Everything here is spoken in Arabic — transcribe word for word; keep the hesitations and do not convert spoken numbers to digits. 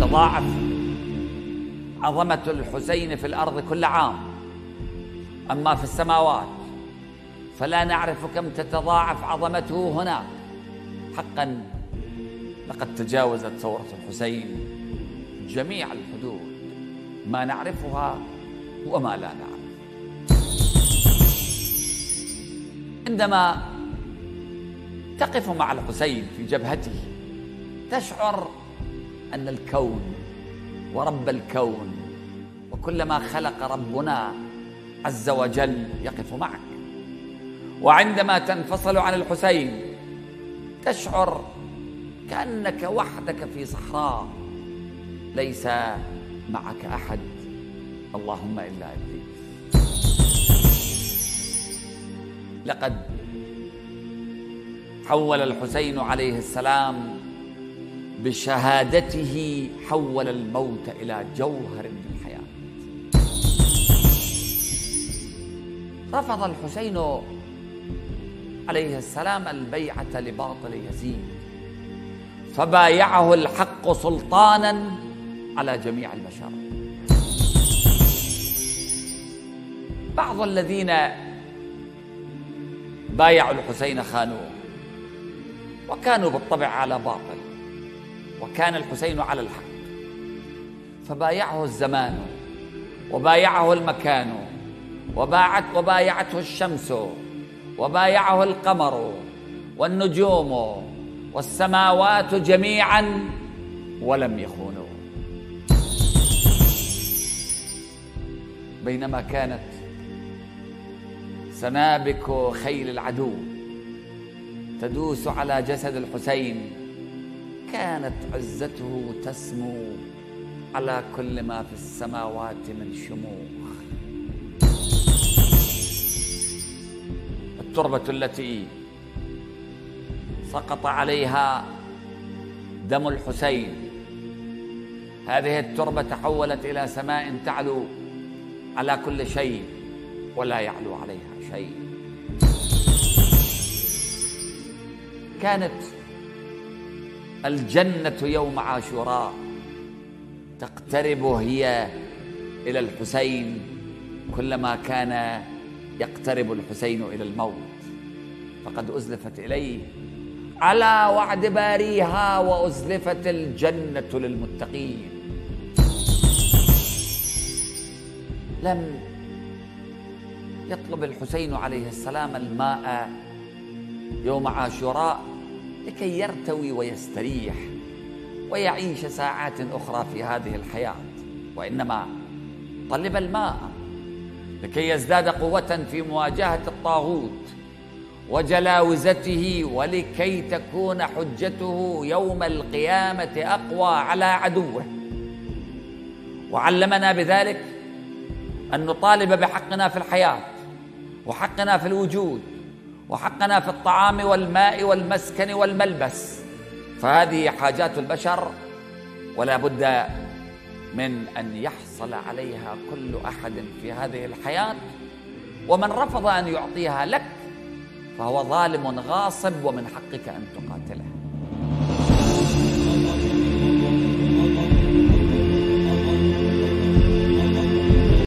تتضاعف عظمة الحسين في الأرض كل عام، أما في السماوات فلا نعرف كم تتضاعف عظمته هناك. حقا لقد تجاوزت ثورة الحسين جميع الحدود، ما نعرفها وما لا نعرف. عندما تقف مع الحسين في جبهته تشعر أن الكون ورب الكون وكل ما خلق ربنا عز وجل يقف معك. وعندما تنفصل عن الحسين تشعر كأنك وحدك في صحراء ليس معك أحد، اللهم إلا إبليس. لقد حول الحسين عليه السلام بشهادته، حول الموت إلى جوهر من الحياة. رفض الحسين عليه السلام البيعة لباطل يزيد، فبايعه الحق سلطانا على جميع البشر. بعض الذين بايعوا الحسين خانوه، وكانوا بالطبع على باطل، وكان الحسين على الحق، فبايعه الزمان وبايعه المكان وباعت وبايعته الشمس وبايعه القمر والنجوم والسماوات جميعا ولم يخونوا. بينما كانت سنابك خيل العدو تدوس على جسد الحسين، كانت عزته تسمو على كل ما في السماوات من شموخ. التربة التي سقط عليها دم الحسين، هذه التربة تحولت إلى سماء تعلو على كل شيء ولا يعلو عليها شيء. كانت الجنة يوم عاشوراء تقترب هي إلى الحسين كلما كان يقترب الحسين إلى الموت، فقد أزلفت إليه على وعد باريها، وأزلفت الجنة للمتقين. لم يطلب الحسين عليه السلام الماء يوم عاشوراء لكي يرتوي ويستريح ويعيش ساعات أخرى في هذه الحياة، وإنما طلب الماء لكي يزداد قوة في مواجهة الطاغوت وجلاوزته، ولكي تكون حجته يوم القيامة أقوى على عدوه. وعلمنا بذلك أن نطالب بحقنا في الحياة، وحقنا في الوجود، وحقنا في الطعام والماء والمسكن والملبس، فهذه حاجات البشر ولا بد من أن يحصل عليها كل أحد في هذه الحياة. ومن رفض أن يعطيها لك فهو ظالم غاصب، ومن حقك أن تقاتله.